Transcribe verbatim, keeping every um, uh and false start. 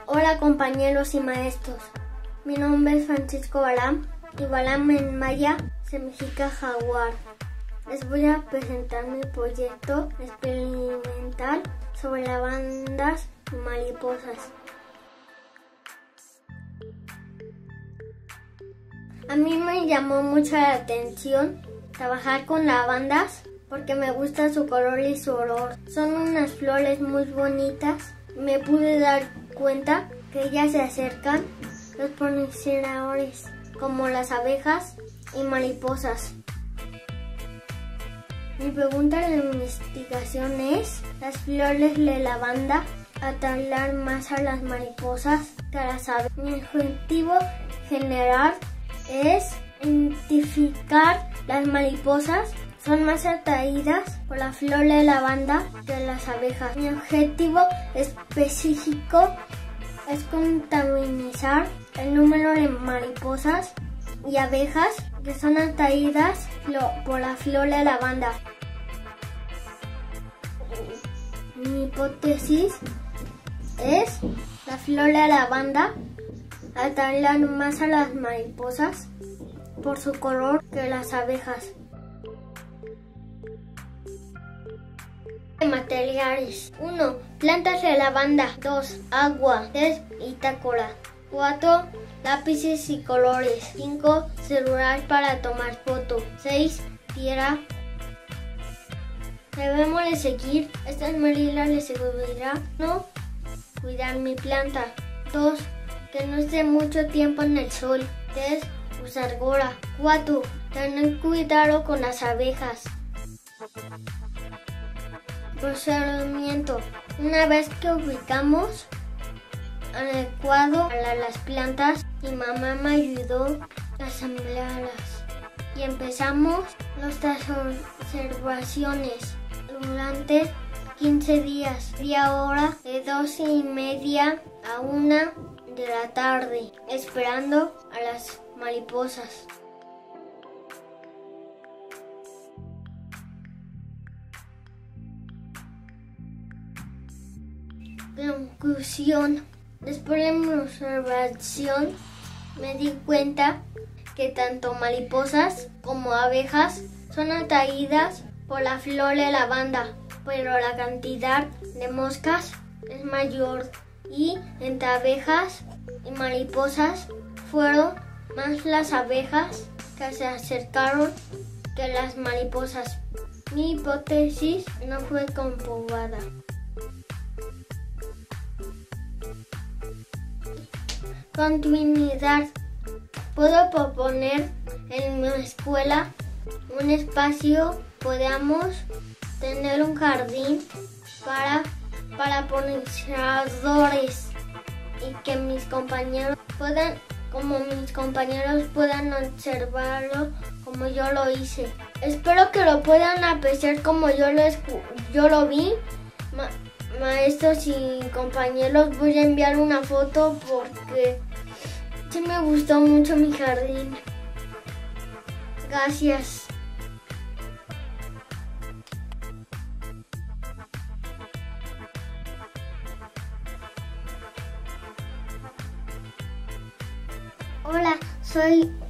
Hola compañeros y maestros, mi nombre es Francisco Balam y Balam en maya significa jaguar. Les voy a presentar mi proyecto experimental sobre lavandas y mariposas. A mí me llamó mucho la atención trabajar con lavandas porque me gusta su color y su olor. Son unas flores muy bonitas. Me pude dar cuenta que ellas se acercan los polinizadores, como las abejas y mariposas. Mi pregunta de investigación es: ¿las flores de lavanda atraen más a las mariposas que a las abejas? Mi objetivo general es identificar las mariposas son más atraídas por la flor de lavanda que las abejas. Mi objetivo específico es contabilizar el número de mariposas y abejas que son atraídas por la flor de lavanda. Mi hipótesis es: la flor de lavanda atrae más a las mariposas por su color que las abejas. Materiales: uno. Plantas de lavanda. dos. Agua. tres. Bitácora. cuatro. Lápices y colores. cinco. Celular para tomar fotos. seis. Tierra. Debemos de seguir estas medidas de seguridad. uno. Cuidar mi planta. dos. Que no esté mucho tiempo en el sol. tres. Usar gorra. cuatro. Tener cuidado con las abejas. Procedimiento: una vez que ubicamos adecuado a las plantas, mi mamá me ayudó a asemblarlas y empezamos nuestras observaciones durante quince días, media hora de doce y media a una de la tarde, esperando a las mariposas. Conclusión: después de mi observación me di cuenta que tanto mariposas como abejas son atraídas por la flor de lavanda, pero la cantidad de moscas es mayor y entre abejas y mariposas fueron más las abejas que se acercaron que las mariposas. Mi hipótesis no fue comprobada. Continuidad: puedo proponer en mi escuela un espacio, podamos tener un jardín para, para polinizadores y que mis compañeros puedan, como mis compañeros puedan observarlo como yo lo hice. Espero que lo puedan apreciar como yo lo, yo lo vi. Ma Maestros y compañeros, voy a enviar una foto porque sí me gustó mucho mi jardín. Gracias. Hola, soy